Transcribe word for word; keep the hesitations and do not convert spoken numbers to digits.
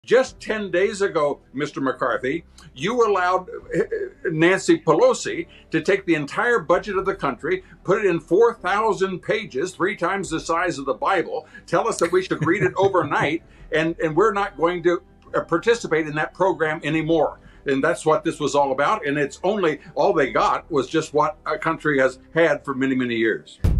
Just ten days ago, Mister McCarthy, you allowed Nancy Pelosi to take the entire budget of the country, put it in four thousand pages, three times the size of the Bible, tell us that we should read it overnight, and, and we're not going to participate in that program anymore. And that's what this was all about. And it's only, all they got was just what a country has had for many, many years.